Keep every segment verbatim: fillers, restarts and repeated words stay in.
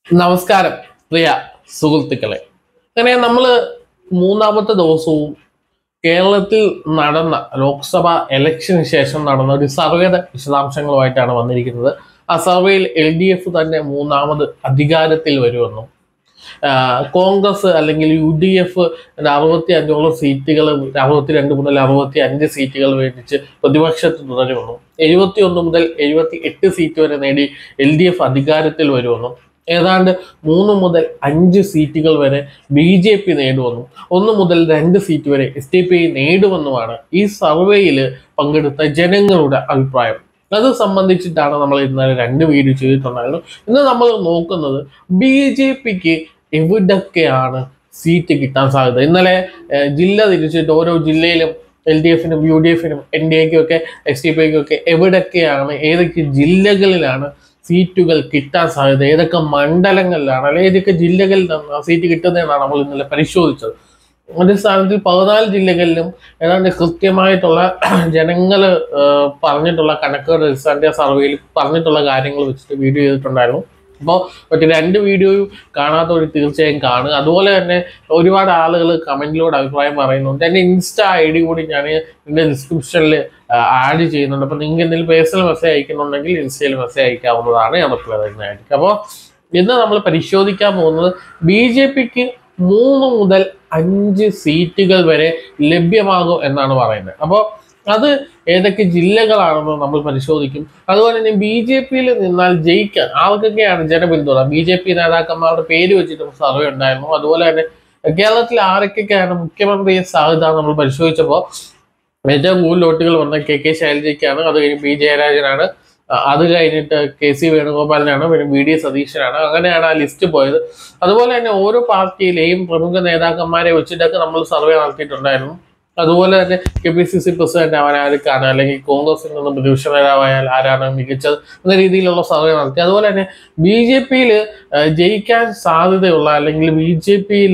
നമസ്കാരം പ്രിയ സുഹൃത്തുക്കളെ. അങ്ങനെ നമ്മൾ മൂന്നാമത്തെ ദിവസവും കേരളത്തിൽ നടന്ന ലോക്സഭ ഇലക്ഷന് ശേഷം നടന്ന ഒരു സർവേയുടെ വിശദാംശങ്ങളുമായിട്ടാണ് വന്നിരിക്കുന്നത്. ആ സർവേയിൽ എൽ ഡി എഫ് തന്നെ മൂന്നാമത് അധികാരത്തിൽ വരുമെന്നും കോൺഗ്രസ് അല്ലെങ്കിൽ യു ഡി എഫ് അറുപത്തി അഞ്ചോളം സീറ്റുകൾ അറുപത്തി രണ്ട് മുതൽ അറുപത്തി അഞ്ച് സീറ്റുകൾ മേടിച്ച് പ്രതിപക്ഷത്ത് തുടരുമെന്നും എഴുപത്തി ഒന്ന് മുതൽ എഴുപത്തി എട്ട് സീറ്റ് വരെ നേടി എൽ ഡി എഫ് അധികാരത്തിൽ വരുമെന്നും ഏതാണ്ട് മൂന്ന് മുതൽ അഞ്ച് സീറ്റുകൾ വരെ ബി ജെ പി നേടുമെന്നും ഒന്ന് മുതൽ രണ്ട് സീറ്റ് വരെ എസ് ഡി പി ഐ നേടുമെന്നുമാണ് ഈ സർവേയിൽ പങ്കെടുത്ത ജനങ്ങളുടെ അഭിപ്രായം. അത് സംബന്ധിച്ചിട്ടാണ് നമ്മൾ ഇന്നലെ രണ്ട് വീഡിയോ ചെയ്തിട്ടുണ്ടായിരുന്നു. ഇന്ന് നമ്മൾ നോക്കുന്നത് ബി ജെ പിക്ക് എവിടൊക്കെയാണ് സീറ്റ് കിട്ടാൻ സാധ്യത. ഇന്നലെ ജില്ല തിരിച്ചിട്ട് ഓരോ ജില്ലയിലും എൽ ഡി എഫിനും യു ഡി എഫിനും എൻ ഡി എക്കും ഒക്കെ എസ് ഡി പി ഐക്കും ഒക്കെ എവിടൊക്കെയാണ് ഏതൊക്കെ ജില്ലകളിലാണ് സീറ്റുകൾ കിട്ടാൻ സാധ്യത, ഏതൊക്കെ മണ്ഡലങ്ങളിലാണ് അല്ലെങ്കിൽ ഏതൊക്കെ ജില്ലകളിൽ സീറ്റ് കിട്ടുന്നതെന്നാണ് നമ്മൾ ഇന്നലെ പരിശോധിച്ചത്. അടിസ്ഥാനത്തിൽ പതിനാല് ജില്ലകളിലും ഏതാണ്ട് കൃത്യമായിട്ടുള്ള ജനങ്ങൾ പറഞ്ഞിട്ടുള്ള കണക്കുകൾ അടിസ്ഥാന സർവേയിൽ പറഞ്ഞിട്ടുള്ള കാര്യങ്ങൾ വെച്ചിട്ട് വീഡിയോ ചെയ്തിട്ടുണ്ടായിരുന്നു. അപ്പോൾ മറ്റേ രണ്ട് വീഡിയോയും കാണാത്തവർ തീർച്ചയായും കാണുക. അതുപോലെ തന്നെ ഒരുപാട് ആളുകൾ കമൻറ്റിലൂടെ അഭിപ്രായം പറയുന്നുണ്ട്. എൻ്റെ ഇൻസ്റ്റാ ഐ ഡി കൂടി ഞാൻ ഇതിൻ്റെ ഡിസ്ക്രിപ്ഷനിൽ ആഡ് ചെയ്യുന്നുണ്ട്. അപ്പോൾ നിങ്ങൾക്ക് എന്തെങ്കിലും പേഴ്സണൽ മെസ്സേജ് അയക്കുന്നുണ്ടെങ്കിൽ ഇൻസ്റ്റയിൽ മെസ്സേജ് അയക്കാവുന്നതാണ്. ഞാൻ റിപ്ലൈ തരുന്നതായിരിക്കും. അപ്പോൾ ഇന്ന് നമ്മൾ പരിശോധിക്കാൻ പോകുന്നത് ബി ജെ പിക്ക് മൂന്ന് മുതൽ അഞ്ച് സീറ്റുകൾ വരെ ലഭ്യമാകും എന്നാണ് പറയുന്നത്. അപ്പോൾ അത് ഏതൊക്കെ ജില്ലകളാണെന്ന് നമ്മൾ പരിശോധിക്കും. അതുപോലെ തന്നെ ബി ജെ പിയിൽ നിന്നാൽ ജയിക്കാൻ ആർക്കൊക്കെയാണ് ജനപിന്തുണ, ബി ജെ പി നേതാക്കന്മാരുടെ പേര് വെച്ചിട്ടും സർവേ ഉണ്ടായിരുന്നു. അതുപോലെ തന്നെ കേരളത്തിൽ ആരൊക്കെയാണ് മുഖ്യമന്ത്രിയെ സാധ്യത നമ്മൾ പരിശോധിച്ചപ്പോൾ ഏറ്റവും കൂടുതൽ വോട്ടുകൾ വന്ന കെ കെ ശൈലജയ്ക്കാണ്. അത് കഴിഞ്ഞ് പി ജയരാജനാണ്. അത് കഴിഞ്ഞിട്ട് കെ സി വേണുഗോപാലിനാണ്. പിന്നെ വി ഡി സതീശനാണ്. അങ്ങനെയാണ് ആ ലിസ്റ്റ് പോയത്. അതുപോലെ തന്നെ ഓരോ പാർട്ടിയിലെയും പ്രമുഖ നേതാക്കന്മാരെ വെച്ചിട്ടൊക്കെ നമ്മൾ സർവേ നടത്തിയിട്ടുണ്ടായിരുന്നു. അതുപോലെ തന്നെ K P C C president ആവാൻ ആർക്കാണ്, അല്ലെങ്കിൽ കോൺഗ്രസിൽ നിന്ന് പ്രതിപക്ഷ നേതാവായാൽ ആരാണ് മികച്ചത് എന്ന രീതിയിലുള്ള സർവേ നടത്തി. അതുപോലെ തന്നെ ബി ജെ പിയിൽ ജയിക്കാൻ സാധ്യതയുള്ള അല്ലെങ്കിൽ ബി ജെ പിയിൽ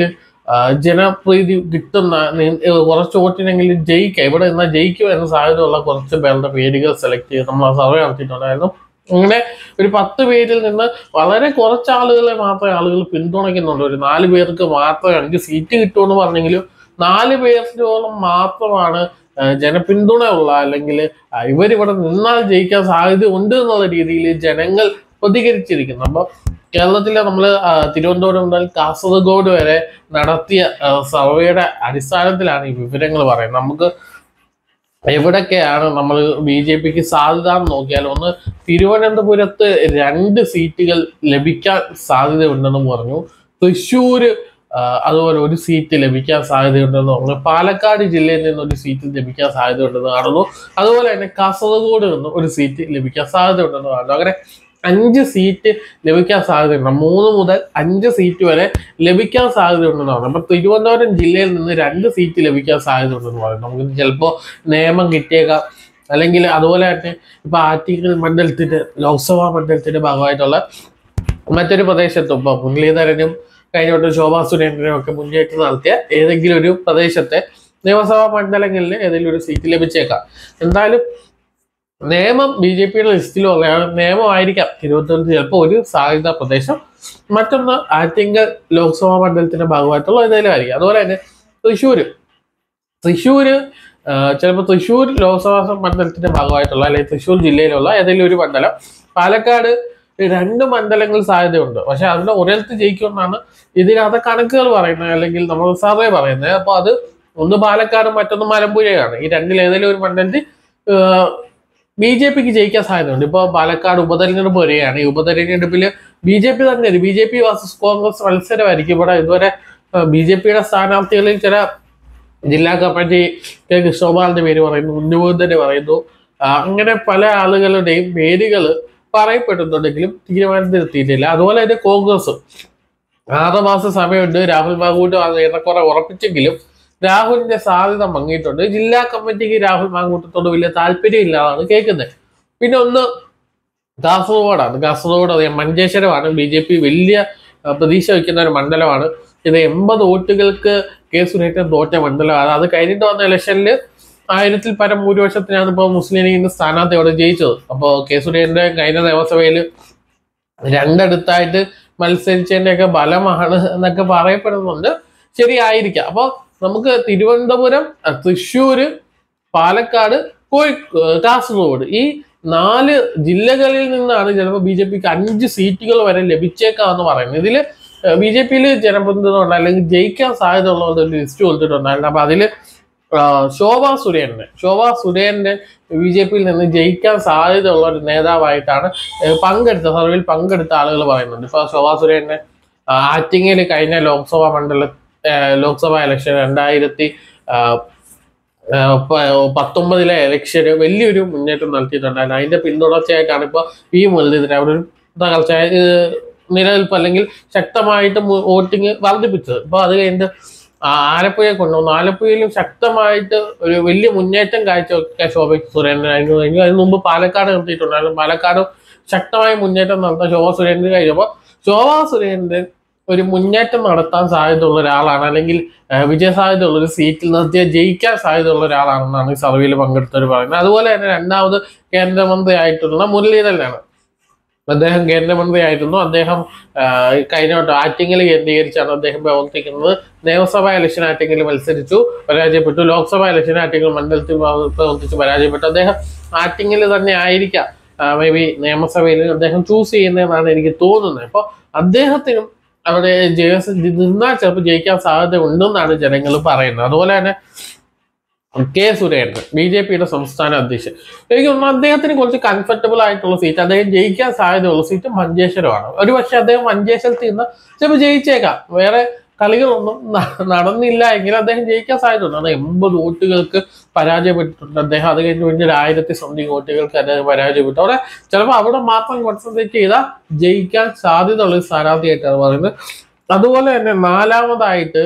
ജനപ്രീതി കിട്ടുന്ന കുറച്ച് വോട്ടിനെങ്കിലും ജയിക്കുക, ഇവിടെ നിന്നാൽ ജയിക്കുക എന്ന സാധ്യതയുള്ള കുറച്ച് പേരുടെ പേരുകൾ സെലക്ട് ചെയ്ത് നമ്മൾ ആ സർവേ നടത്തിയിട്ടുണ്ടായിരുന്നു. അങ്ങനെ ഒരു പത്ത് പേരിൽ നിന്ന് വളരെ കുറച്ച് ആളുകളെ മാത്രമേ ആളുകൾ പിന്തുണയ്ക്കുന്നുണ്ട്. ഒരു നാല് പേർക്ക് മാത്രമേ അഞ്ച് സീറ്റ് കിട്ടുമെന്ന് പറഞ്ഞെങ്കിലും നാല് പേരോളം മാത്രമാണ് ജനപിന്തുണയുള്ള അല്ലെങ്കിൽ ഇവരിവിടെ നിന്നാൽ ജയിക്കാൻ സാധ്യത ഉണ്ട് എന്നുള്ള രീതിയിൽ ജനങ്ങൾ പ്രതികരിച്ചിരിക്കുന്നു. അപ്പോൾ കേരളത്തിലെ നമ്മൾ തിരുവനന്തപുരം മുതൽ കാസർഗോഡ് വരെ നടത്തിയ സർവേയുടെ അടിസ്ഥാനത്തിലാണ് ഈ വിവരങ്ങൾ പറയുന്നത്. നമുക്ക് എവിടൊക്കെയാണ് നമ്മൾ ബി ജെ പിക്ക് സാധ്യത എന്ന് നോക്കിയാൽ, ഒന്ന് തിരുവനന്തപുരത്ത് രണ്ട് സീറ്റുകൾ ലഭിക്കാൻ സാധ്യതയുണ്ടെന്ന് പറഞ്ഞു. തൃശ്ശൂർ അതുപോലെ ഒരു സീറ്റ് ലഭിക്കാൻ സാധ്യതയുണ്ടെന്ന് പറഞ്ഞു. പാലക്കാട് ജില്ലയിൽ നിന്ന് ഒരു സീറ്റ് ലഭിക്കാൻ സാധ്യതയുണ്ടെന്ന് കാണുന്നു. അതുപോലെ തന്നെ കാസർഗോഡ് നിന്ന് ഒരു സീറ്റ് ലഭിക്കാൻ സാധ്യതയുണ്ടെന്ന് കാണുന്നു. അങ്ങനെ അഞ്ച് സീറ്റ് ലഭിക്കാൻ സാധ്യതയുണ്ട്. മൂന്ന് മുതൽ അഞ്ച് സീറ്റ് വരെ ലഭിക്കാൻ സാധ്യതയുണ്ടെന്ന് പറഞ്ഞു. അപ്പൊ തിരുവനന്തപുരം ജില്ലയിൽ നിന്ന് രണ്ട് സീറ്റ് ലഭിക്കാൻ സാധ്യതയുണ്ടെന്ന് പറയുന്നു. നമുക്ക് ചിലപ്പോൾ നിയമം കിട്ടിയേക്കാം, അല്ലെങ്കിൽ അതുപോലെ തന്നെ ഇപ്പൊ ആറ്റിങ്ങൽ മണ്ഡലത്തിന്റെ ലോക്സഭാ മണ്ഡലത്തിന്റെ ഭാഗമായിട്ടുള്ള മറ്റൊരു പ്രദേശത്തും ഇപ്പൊ മുരളീധരനും കഴിഞ്ഞോട്ട് ശോഭാ സുരേന്ദ്രനും ഒക്കെ മുന്നേറ്റം നടത്തിയ ഏതെങ്കിലും ഒരു പ്രദേശത്തെ നിയമസഭാ മണ്ഡലങ്ങളിൽ ഏതെങ്കിലും ഒരു സീറ്റ് ലഭിച്ചേക്കാം. എന്തായാലും നിയമം ബി ജെ പിയുടെ ലിസ്റ്റിലുള്ള നിയമമായിരിക്കാം തിരുവനന്തപുരത്ത് ചിലപ്പോൾ ഒരു സാധ്യത പ്രദേശം. മറ്റൊന്ന് ആറ്റിങ്ങൽ ലോക്സഭാ മണ്ഡലത്തിന്റെ ഭാഗമായിട്ടുള്ള ഏതെങ്കിലും ആയിരിക്കും. അതുപോലെ തന്നെ തൃശ്ശൂര് തൃശ്ശൂര് ചിലപ്പോൾ തൃശ്ശൂർ ലോക്സഭാ മണ്ഡലത്തിന്റെ ഭാഗമായിട്ടുള്ള അല്ലെങ്കിൽ തൃശ്ശൂർ ജില്ലയിലുള്ള ഏതെങ്കിലും ഒരു മണ്ഡലം. പാലക്കാട് രണ്ട് മണ്ഡലങ്ങൾ സാധ്യതയുണ്ട്, പക്ഷെ അതിന്റെ ഒരിടത്ത് ജയിക്കുമെന്നാണ് ഇതിനകത്ത് കണക്കുകൾ പറയുന്നത് അല്ലെങ്കിൽ നമ്മൾ സർവേ പറയുന്നത്. അപ്പോൾ അത് ഒന്ന് പാലക്കാടും മറ്റൊന്ന് മലമ്പുഴയാണ്. ഈ രണ്ടിൽ ഏതെങ്കിലും ഒരു മണ്ഡലത്തിൽ ബി ജെ പിക്ക് ജയിക്കാൻ സാധ്യതയുണ്ട്. ഇപ്പോൾ പാലക്കാട് ഉപതെരഞ്ഞെടുപ്പ് വരികയാണ്. ഈ ഉപതെരഞ്ഞെടുപ്പിൽ ബി ജെ പി തന്നെ B J P versus Congress മത്സരമായിരിക്കും. ഇവിടെ ഇതുവരെ ബി ജെ പിയുടെ സ്ഥാനാർത്ഥികളിൽ ചില ജില്ലാ കമ്മിറ്റി കെ കൃഷ്ണകുമാറിന്റെ പേര് പറയുന്നു, ഉന്നമോദന്റെ പറയുന്നു. അങ്ങനെ പല ആളുകളുടെയും പേരുകൾ പറയപ്പെടുന്നുണ്ടെങ്കിലും തീരുമാനത്തിലെത്തിയിട്ടില്ല. അതുപോലെ തന്നെ കോൺഗ്രസ് ആറ് മാസം സമയമുണ്ട്. രാഹുൽ മാങ്കൂട്ട് ഏറെക്കുറെ ഉറപ്പിച്ചെങ്കിലും രാഹുലിന്റെ സാധ്യത മങ്ങിയിട്ടുണ്ട്. ജില്ലാ കമ്മിറ്റിക്ക് രാഹുൽ മാങ്കൂട്ടത്തോട് വലിയ താല്പര്യം ഇല്ലാതാണ് കേൾക്കുന്നത്. പിന്നെ ഒന്ന് കാസർഗോഡാണ്. കാസർഗോഡ് അറിയാം, മഞ്ചേശ്വരമാണ്. ബി ജെ പി വലിയ പ്രതീക്ഷ വയ്ക്കുന്ന ഒരു മണ്ഡലമാണ്. ഇത് എൺപത് വോട്ടുകൾക്ക് കെ സുരേന്ദ്രൻ തോറ്റ മണ്ഡലമാണ്. അത് കഴിഞ്ഞിട്ട് വന്ന ഇലക്ഷനിൽ ആയിരത്തിൽ പരം ഭൂരിപക്ഷത്തിനാണ് ഇപ്പോൾ മുസ്ലിം ലീഗിന്റെ സ്ഥാനാർത്ഥി അവിടെ ജയിച്ചത്. അപ്പോൾ കെ സുരേന്ദ്രൻ കഴിഞ്ഞ നിയമസഭയിൽ രണ്ടടുത്തായിട്ട് മത്സരിച്ചതിൻ്റെയൊക്കെ ബലമാണ് എന്നൊക്കെ പറയപ്പെടുന്നുണ്ട്. ശരിയായിരിക്കാം. അപ്പോൾ നമുക്ക് തിരുവനന്തപുരം, തൃശ്ശൂര്, പാലക്കാട്, കോഴിക്കോട്, കാസർഗോഡ് ഈ നാല് ജില്ലകളിൽ നിന്നാണ് ചിലപ്പോൾ ബി ജെ പിക്ക് അഞ്ച് സീറ്റുകൾ വരെ ലഭിച്ചേക്കാമെന്ന് പറയുന്നത്. ഇതിൽ ബി ജെ പിയിൽ ജനപ്രതിനിധിത്വം ഉണ്ട് അല്ലെങ്കിൽ ജയിക്കാൻ സാധ്യത ഉള്ളവരുടെ ഒരു ലിസ്റ്റ് കൊടുത്തിട്ടുണ്ടായിരുന്നു. അപ്പൊ അതിൽ ശോഭാ സുരേന്ദ്രൻ ശോഭാ സുരേന്ദ്രൻ ബി ജെ പിയിൽ നിന്ന് ജയിക്കാൻ സാധ്യതയുള്ള ഒരു നേതാവായിട്ടാണ് പങ്കെടുത്ത സർവേയിൽ പങ്കെടുത്ത ആളുകൾ പറയുന്നുണ്ട്. ഇപ്പൊ ശോഭാ സുരേന്ദ്രൻ ആറ്റിങ്ങൽ കഴിഞ്ഞ ലോക്സഭാ മണ്ഡല ലോക്സഭാ ഇലക്ഷൻ രണ്ടായിരത്തി പത്തൊമ്പതിലെ ഇലക്ഷന് വലിയൊരു മുന്നേറ്റം നടത്തിയിട്ടുണ്ടായിരുന്നു. അതിന്റെ പിന്തുടർച്ചയായിട്ടാണ് ഇപ്പൊ പി മുരളീധരൻ അവരൊരു തകർച്ച നിലനിൽപ്പ് അല്ലെങ്കിൽ ശക്തമായിട്ട് വോട്ടിങ് വർദ്ധിപ്പിച്ചത്. ഇപ്പൊ അത് കഴിഞ്ഞിട്ട് ആലപ്പുഴയെ കൊണ്ടുവന്നു. ആലപ്പുഴയിലും ശക്തമായിട്ട് ഒരു വലിയ മുന്നേറ്റം കാഴ്ചവെക്കാൻ ശോഭ സുരേന്ദ്രൻ കഴിഞ്ഞു കഴിഞ്ഞു അതിന് മുമ്പ് പാലക്കാട് നിർത്തിയിട്ടുണ്ടായിരുന്നു. പാലക്കാടും ശക്തമായ മുന്നേറ്റം നടത്താൻ ശോഭ സുരേന്ദ്രൻ കഴിഞ്ഞപ്പോൾ ശോഭാ സുരേന്ദ്രൻ ഒരു മുന്നേറ്റം നടത്താൻ സാധ്യതയുള്ള ഒരാളാണ്, അല്ലെങ്കിൽ വിജയ സാധ്യതയുള്ള ഒരു സീറ്റിൽ നിർത്തിയാൽ ജയിക്കാൻ സാധ്യതയുള്ള ഒരാളാണെന്നാണ് ഈ സർവേയിൽ പങ്കെടുത്തവർ പറയുന്നത്. അതുപോലെ തന്നെ രണ്ടാമത് കേന്ദ്രമന്ത്രി ആയിട്ടുള്ള മുരളീധരനാണ്. അദ്ദേഹം കേന്ദ്രമന്ത്രിയായിരുന്നു. അദ്ദേഹം കഴിഞ്ഞ വട്ടം ആറ്റിങ്ങൽ കേന്ദ്രീകരിച്ചാണ് അദ്ദേഹം പ്രവർത്തിക്കുന്നത്. നിയമസഭാ ഇലക്ഷൻ ആറ്റിങ്ങൽ മത്സരിച്ചു, പരാജയപ്പെട്ടു. ലോക്സഭാ ഇലക്ഷൻ ആറ്റിങ്ങൽ മണ്ഡലത്തിൽ പ്രവർത്തിച്ചു, പരാജയപ്പെട്ടു. അദ്ദേഹം ആറ്റിങ്ങൽ തന്നെ ആയിരിക്കാം മേ ബി നിയമസഭയിൽ അദ്ദേഹം ചൂസ് ചെയ്യുന്നതെന്നാണ് എനിക്ക് തോന്നുന്നത്. അപ്പോൾ അദ്ദേഹത്തിനും അവിടെ ജയ നിന്നാൽ ചിലപ്പോൾ ജയിക്കാൻ സാധ്യത ഉണ്ടെന്നാണ് ജനങ്ങൾ പറയുന്നത്. അതുപോലെ തന്നെ കെ സുരേന്ദ്രൻ ബി ജെ പിയുടെ സംസ്ഥാന അധ്യക്ഷൻ, എനിക്ക് തോന്നുന്നു അദ്ദേഹത്തിന് കുറച്ച് കംഫർട്ടബിൾ ആയിട്ടുള്ള സീറ്റ്, അദ്ദേഹം ജയിക്കാൻ സാധ്യതയുള്ള സീറ്റ് മഞ്ചേശ്വരമാണ്. ഒരു പക്ഷെ അദ്ദേഹം മഞ്ചേശ്വരത്തിൽ നിന്ന് ചിലപ്പോൾ ജയിച്ചേക്കാം. വേറെ കളികളൊന്നും നടന്നില്ല എങ്കിൽ അദ്ദേഹം ജയിക്കാൻ സാധ്യതയുണ്ട്. അത് എൺപത് വോട്ടുകൾക്ക് പരാജയപ്പെട്ടിട്ടുണ്ട് അദ്ദേഹം. അത് കഴിഞ്ഞ് പിന്നെ ഒരു ആയിരത്തി സംതിങ് വോട്ടുകൾക്ക് അദ്ദേഹം പരാജയപ്പെട്ടു. അവിടെ ചിലപ്പോൾ അവിടെ മാത്രം കോൺസെൻട്രേറ്റ് ചെയ്താൽ ജയിക്കാൻ സാധ്യതയുള്ള ഒരു സ്ഥാനാർത്ഥിയായിട്ടാണ് പറയുന്നത്. അതുപോലെ തന്നെ നാലാമതായിട്ട്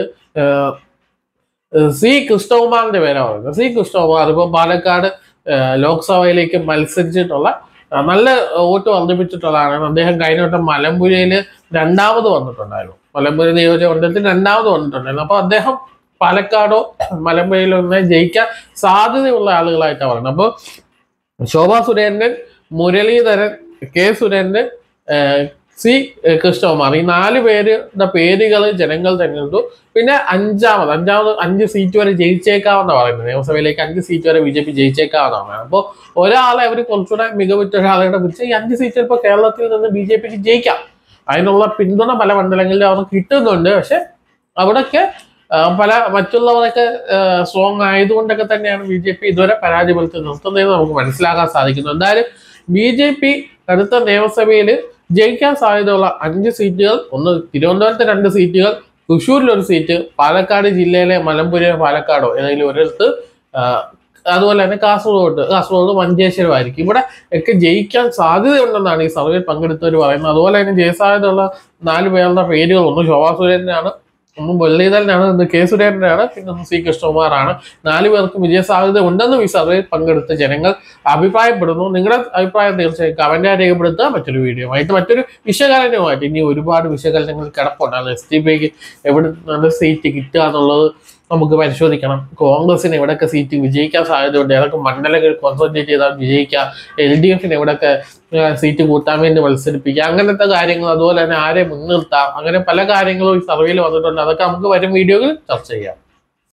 സി കൃഷ്ണകുമാറിന്റെ പേരാണ് പറയുന്നത്. സി കൃഷ്ണകുമാർ ഇപ്പോൾ പാലക്കാട് ലോക്സഭയിലേക്ക് മത്സരിച്ചിട്ടുള്ള നല്ല വോട്ട് വർദ്ധിപ്പിച്ചിട്ടുള്ളതാണ്. അദ്ദേഹം കഴിഞ്ഞ വട്ടം മലമ്പുഴയിൽ രണ്ടാമത് വന്നിട്ടുണ്ടായിരുന്നു. മലമ്പുഴ നിയോജക മണ്ഡലത്തിൽ രണ്ടാമത് വന്നിട്ടുണ്ടായിരുന്നു. അപ്പൊ അദ്ദേഹം പാലക്കാടോ മലമ്പുഴയിലോ ഒന്നും ജയിക്കാൻ സാധ്യതയുള്ള ആളുകളായിട്ടാണ് പറയുന്നത്. അപ്പോൾ ശോഭാ സുരേന്ദ്രൻ, മുരളീധരൻ, കെ സുരേന്ദ്രൻ, സി കൃഷ്ണകുമാർ ഈ നാല് പേരുടെ പേരുകൾ ജനങ്ങൾ തെരഞ്ഞെടുത്തു. പിന്നെ അഞ്ചാമത് അഞ്ചാമത് അഞ്ച് സീറ്റ് വരെ ജയിച്ചേക്കാമെന്ന് പറയുന്നത്. നിയമസഭയിലേക്ക് അഞ്ച് സീറ്റ് വരെ ബി ജെ പി ജയിച്ചേക്കാമെന്നാണ് പറയുന്നത്. അപ്പോൾ ഒരാളെ അവർ കുറച്ചുകൂടെ മികവുറ്റ ഒരാളെ പിടിച്ച് ഈ അഞ്ച് സീറ്റ് ഇപ്പോൾ കേരളത്തിൽ നിന്ന് ബി ജെ പിക്ക് ജയിക്കാം. അതിനുള്ള പിന്തുണ പല മണ്ഡലങ്ങളിലും അവർക്ക് കിട്ടുന്നുണ്ട്. പക്ഷെ അവിടെയൊക്കെ പല മറ്റുള്ളവരൊക്കെ സ്ട്രോങ് ആയതുകൊണ്ടൊക്കെ തന്നെയാണ് ബി ജെ പി ഇതുവരെ പരാജയപ്പെടുത്തി നിർത്തുന്നതെന്ന് നമുക്ക് മനസ്സിലാക്കാൻ സാധിക്കുന്നു. എന്തായാലും ബി ജെ പി അടുത്ത നിയമസഭയിൽ ജയിക്കാൻ സാധ്യതയുള്ള അഞ്ച് സീറ്റുകൾ, ഒന്ന് തിരുവനന്തപുരത്ത് രണ്ട് സീറ്റുകൾ, തൃശ്ശൂരിൽ ഒരു സീറ്റ്, പാലക്കാട് ജില്ലയിലെ മലമ്പുഴ പാലക്കാടോ ഏതെങ്കിലും ഒരിടത്ത്, അതുപോലെ തന്നെ കാസർഗോഡ് കാസർഗോഡ് മഞ്ചേശ്വരമായിരിക്കും. ഇവിടെ ഒക്കെ ജയിക്കാൻ സാധ്യതയുണ്ടെന്നാണ് ഈ സർവേയിൽ പങ്കെടുത്തവർ പറയുന്നത്. അതുപോലെ തന്നെ ജയസാധ്യതയുള്ള നാല് പേരുടെ പേരുകൾ, ഒന്ന് ശോഭാ സുരേന്ദ്രനാണ്, ഒന്ന് മുരളീധരനാണ്, ഒന്ന് കെ സുരേന്ദ്രനാണ്, പിന്നെ ഒന്ന് സി കൃഷ്ണകുമാറാണ്. നാല് പേർക്കും വിജയ സാധ്യത ഉണ്ടെന്നും ഈ സർവേയിൽ പങ്കെടുത്ത ജനങ്ങൾ അഭിപ്രായപ്പെടുന്നു. നിങ്ങളുടെ അഭിപ്രായം തീർച്ചയായും കമന്റായി രേഖപ്പെടുത്തുക. മറ്റൊരു വീഡിയോ ആയിട്ട് മറ്റൊരു വിശകലനവുമായിട്ട് ഇനി ഒരുപാട് വിശകലനങ്ങൾ കിടപ്പുണ്ട്. എസ് ടി പിക്ക് എവിടെ നല്ല സീറ്റ് കിട്ടുക എന്നുള്ളത് നമുക്ക് പരിശോധിക്കണം. കോൺഗ്രസിന് എവിടെയൊക്കെ സീറ്റ് വിജയിക്കാൻ സാധ്യതയുണ്ട്, ഏതൊക്കെ മണ്ഡലങ്ങൾ കോൺസെൻട്രേറ്റ് ചെയ്താൽ വിജയിക്കാം, എൽ ഡി എഫിന് എവിടെയൊക്കെ സീറ്റ് കൂട്ടാൻ വേണ്ടി മത്സരിപ്പിക്കുക, അങ്ങനത്തെ കാര്യങ്ങൾ, അതുപോലെ തന്നെ ആരെ മുൻനിർത്താം, അങ്ങനെ പല കാര്യങ്ങളും ഈ സർവേയിൽ വന്നിട്ടുണ്ട്. അതൊക്കെ നമുക്ക് വരും വീഡിയോയിൽ ചർച്ച ചെയ്യാം.